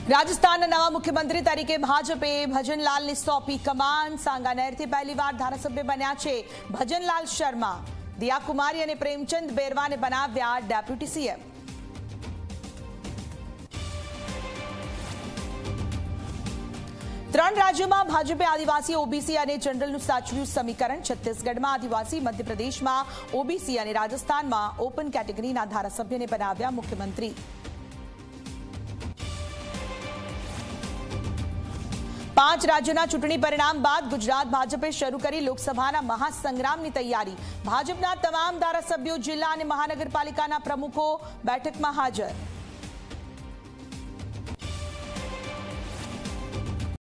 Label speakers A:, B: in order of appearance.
A: રાજસ્થાનના નવા મુખ્યમંત્રી તરીકે ભાજપે ભજનલાલને સોંપી કમાન. સાંગાનેરથી પહેલીવાર ધારાસભ્ય બન્યા છે ભજનલાલ શર્મા. દિયા કુમારી અને પ્રેમચંદ બેરવાને બનાવ્યા ડેપ્યુટી સીએમ. ત્રણ રાજ્યોમાં ભાજપે આદિવાસી, ઓબીસી અને જનરલનું સાચવ્યું સમીકરણ. છત્તીસગઢમાં આદિવાસી, મધ્યપ્રદેશમાં ઓબીસી અને રાજસ્થાનમાં ઓપન કેટેગરીના ધારાસભ્યને બનાવ્યા મુખ્યમંત્રી. 5 રાજ્યોના ચૂંટણી પરિણામ બાદ ગુજરાત ભાજપે શરૂ કરી લોકસભાના મહાસંગ્રામની તૈયારી. ભાજપના તમામ ધારાસભ્યો, જિલ્લા અને મહાનગરપાલિકાના પ્રમુખો બેઠકમાં હાજર.